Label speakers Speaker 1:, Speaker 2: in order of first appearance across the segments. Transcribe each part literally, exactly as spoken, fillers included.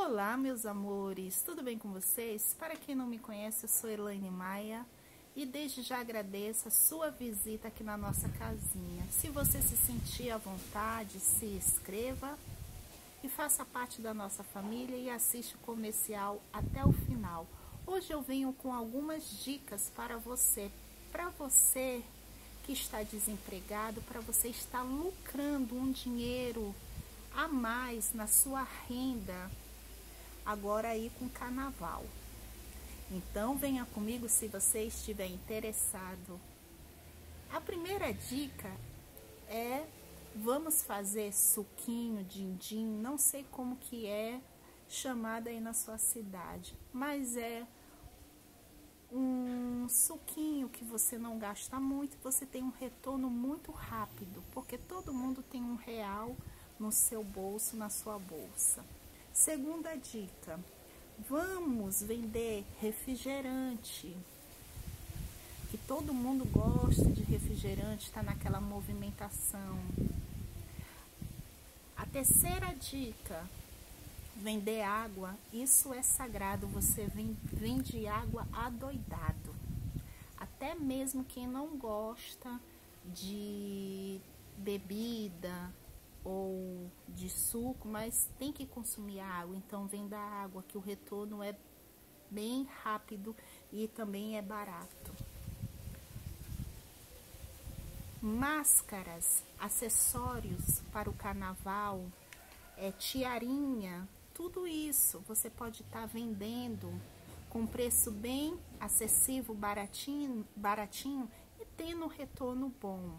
Speaker 1: Olá, meus amores, tudo bem com vocês? Para quem não me conhece, eu sou Elaine Maia e desde já agradeço a sua visita aqui na nossa casinha. Se você se sentir à vontade, se inscreva e faça parte da nossa família e assiste o comercial até o final. Hoje eu venho com algumas dicas para você, para você que está desempregado, para você estar lucrando um dinheiro a mais na sua renda agora aí com carnaval. Então venha comigo se você estiver interessado. A primeira dica é: vamos fazer suquinho, din-din, não sei como que é chamada aí na sua cidade, mas é um suquinho que você não gasta muito, você tem um retorno muito rápido, porque todo mundo tem um real no seu bolso, na sua bolsa. Segunda dica: vamos vender refrigerante, que todo mundo gosta de refrigerante, está naquela movimentação. A terceira dica: vender água. Isso é sagrado, você vende água adoidado. Até mesmo quem não gosta de bebida ou de suco, mas tem que consumir água, então venda água, que o retorno é bem rápido e também é barato. Máscaras, acessórios para o carnaval, é, tiarinha, tudo isso você pode estar vendendo com preço bem acessível, baratinho, baratinho e tendo um retorno bom.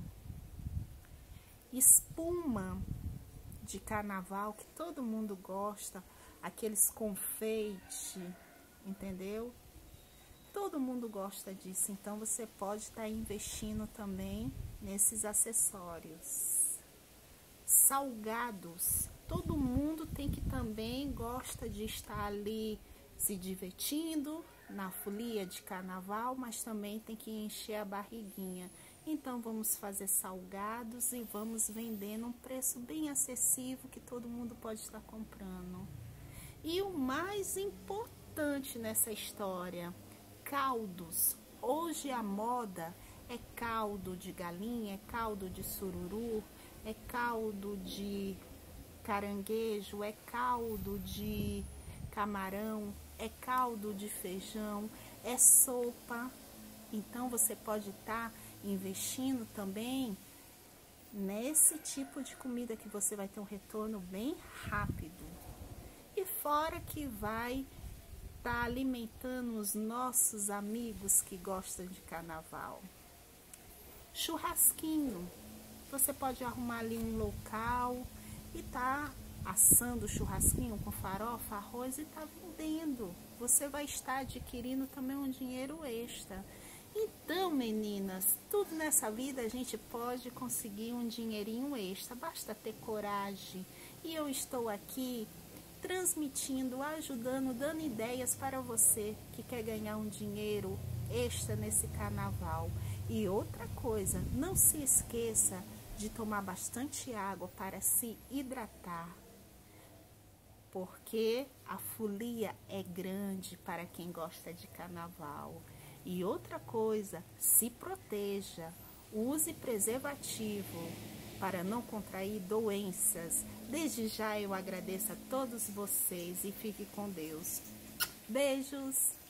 Speaker 1: Espuma de carnaval, que todo mundo gosta, aqueles confeite, entendeu? Todo mundo gosta disso, então você pode estar investindo também nesses acessórios. Salgados, todo mundo tem que também gosta de estar ali se divertindo na folia de carnaval, mas também tem que encher a barriguinha. Então vamos fazer salgados e vamos vender num preço bem acessível que todo mundo pode estar comprando. E o mais importante nessa história: caldos. Hoje a moda é caldo de galinha, é caldo de sururu, é caldo de caranguejo, é caldo de camarão, é caldo de feijão, é sopa. Então você pode estar investindo também nesse tipo de comida que você vai ter um retorno bem rápido. E fora que vai estar alimentando os nossos amigos que gostam de carnaval. Churrasquinho. Você pode arrumar ali um local e tá assando churrasquinho com farofa, arroz e tá vendendo. Você vai estar adquirindo também um dinheiro extra. Então, meninas, tudo nessa vida a gente pode conseguir um dinheirinho extra, basta ter coragem. E eu estou aqui transmitindo, ajudando, dando ideias para você que quer ganhar um dinheiro extra nesse carnaval. E outra coisa, não se esqueça de tomar bastante água para se hidratar, porque a folia é grande para quem gosta de carnaval. E outra coisa, se proteja, use preservativo para não contrair doenças. Desde já eu agradeço a todos vocês e fique com Deus. Beijos!